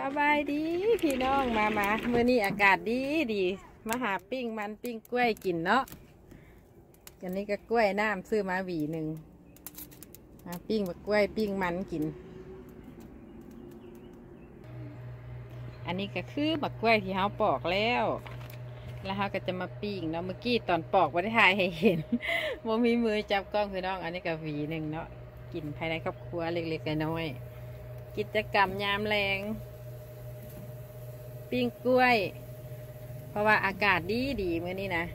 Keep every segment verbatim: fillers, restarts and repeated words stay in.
บายดีพี่น้องมามาเมื่อนี้อากาศดีดีมาหาปิ้งมันปิ้งกล้วยกินเนาะกันนี้ก็กล้วยน้ำซื้อมาหวีหนึ่งมาปิ้งแบบกล้วยปิ้งมันกินอันนี้ก็คือบักกล้วยที่เขาปอกแล้วแล้วเขาก็จะมาปิ้งเนาะเมื่อกี้ตอนปอกไม่ได้ถ่ายให้เห็นโมมีมือจับกล้องพี่น้องอันนี้ก็หวีหนึ่งเนาะกินภายในครอบครัวเล็กๆน้อยๆกิจกรรมยามแรงปิ้งกล้วยเพราะว่าอากาศดีดีเมื่อนี้นะ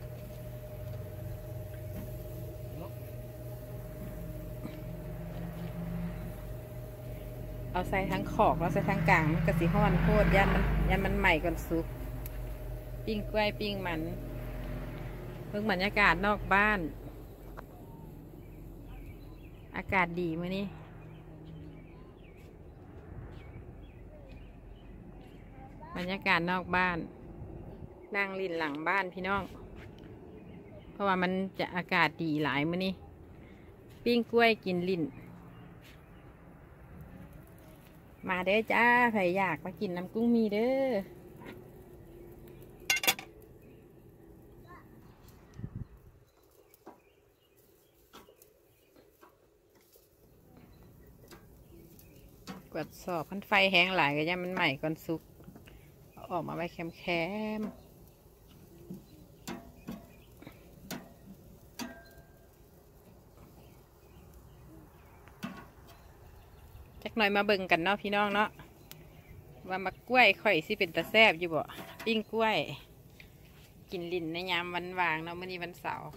เอาใส่ทั้งขอกแล้วใส่ทั้งกลางมันกระสีห้อนโคตรยันมันยันมันใหม่ก่อนสุกปิ้งกล้วยปิ้งมันเพิ่งบรรยากาศนอกบ้านอากาศดีเมื่อนี้บรรยากาศนอกบ้านนั่งรินหลังบ้านพี่น้องเพราะว่ามันจะอากาศดีหลายมื้อนี้ปิ้งกล้วยกินลิ้นมาเด้อจ้าใครอยากมากินน้ำกุ้งมีเด้อกวดสอบพันไฟแห้งหลายก็ยังมันใหม่ก่อนสุกออกมาไว้แคมแคมจักหน่อยมาเบิ่งกันเนาะพี่น้องเนาะว่ามักกล้วยข่อยสิเป็นตาแซ่บอยู่บ่ปิ้งกล้วยกินลิ้นในยามวันวางเนาะมื้อนี้วันเสาร์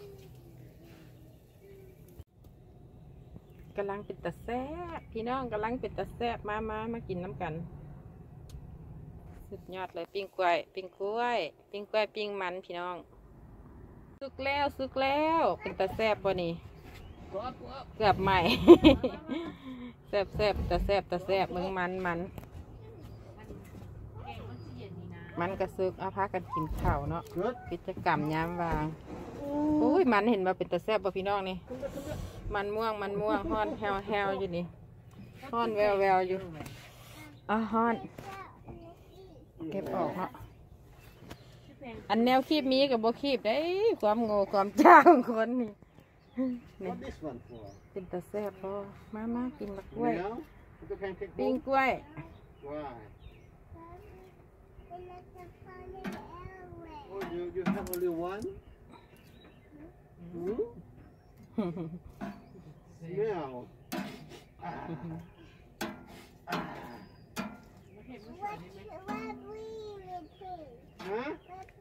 กำลังเป็นตาแซ่บพี่น้องกำลังเป็นตาแซ่บมามามากินน้ำกันสุดยอดเลยปิ้งกล้วยปิ้งกล้วยปิ้งกล้วยปิ้งมันพี่น้องสุกแล้วสุกแล้วเป็นตาแซ่บบ่นี่เกือบใหม่ แซ่บแซ่บตาแซ่บตาแซ่บมึงมันมันมันกระซึกเอาพากันกินข้าวเนาะกิจกรรมยามวางอุ้ยมันเห็นมาเป็นตาแซ่บบ่พี่น้องนี่มันม่วงมันม่วงฮ้อนแฮวแฮวอยู่นี่ฮ้อนแววแววอยู่อ่ะฮ้อนเก็บออกเนาะอันแนวคีบมีกับบ่คีบได้ความโง่ความจ้าของคนนี่นี่เป็นตาแซ่บพอมามากินบักกล้วยปิ้งกล้วย You you have only one? Hmm? Smell. Ah. Ah. Huh?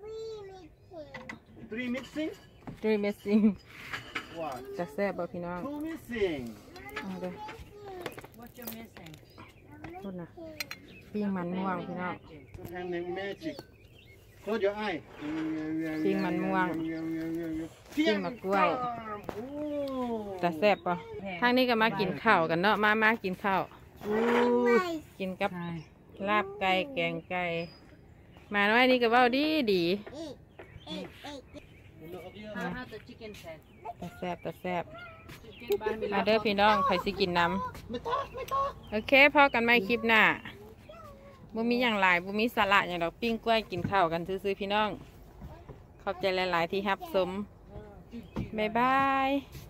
Three missing? Three missing. What? จะแซ่บบ่พี่น้อง Two missing. เอาเด้อ What you missing? พูดนะปิ้งมันม่วงพี่น้อง And the magic. Close your eye. ปิ้งมันม่วงปิ้งมะกล้วยจะแซ่บป่ะทางนี้ก็มากินข้าวกันเนาะมามากินข้าวกินกับลาบไก่แกงไก่มาน้อยนี่ก็เว้าดีดีตาแซ่บตาแซ่บมาเด้อพี่น้องใครสิกินน้ำโอเคพอกันไหมคลิปหน้าบุมีอย่างไรบุมีสาระอย่างดอกปิ้งกล้วยกินข้าวกันซื้อๆพี่น้องขอบใจหลายๆที่รับชมบ๊ายบาย